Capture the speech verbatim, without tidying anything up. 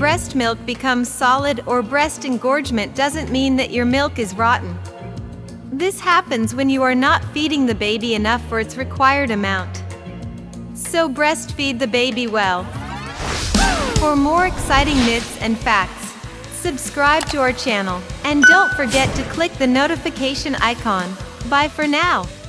breast milk becomes solid or breast engorgement doesn't mean that your milk is rotten. This happens when you are not feeding the baby enough for its required amount. So breastfeed the baby well. For more exciting myths and facts, subscribe to our channel and don't forget to click the notification icon. Bye for now.